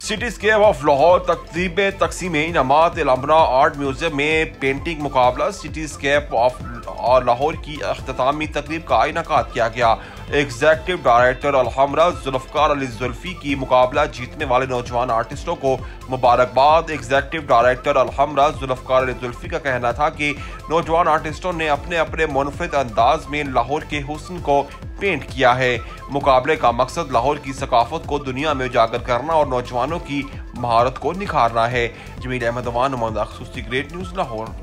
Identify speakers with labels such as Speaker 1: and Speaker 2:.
Speaker 1: City escape of Lahore तकरीब तकसीम इनामात अमरा आर्ट म्यूजियम में पेंटिंग मुकाबला सिटी स्केप ऑफ लाहौर की अख्तामी तकरीब का इनेकाद किया गया। एग्जेक्टिव डायरेक्टर अलहमरा जुल्फ़कार अली जुल्फ़ी की मुकाबला जीतने वाले नौजवान आर्टिस्टों को मुबारकबाद। एग्जेक्टिव डायरेक्टर अलहमरा जुल्फ़कार अली जुल्फ़ी का कहना था कि नौजवान आर्टिस्टों ने अपने अपने मुनफरिद अंदाज में लाहौर के हुस्न को पेंट किया है। मुकाबले का मकसद लाहौर की सकाफत को दुनिया में उजागर करना और नौजवानों की महारत को निखारना है। जमील अहमद नुमाइंदा ख़ुसूसी ग्रेट न्यूज़ लाहौर।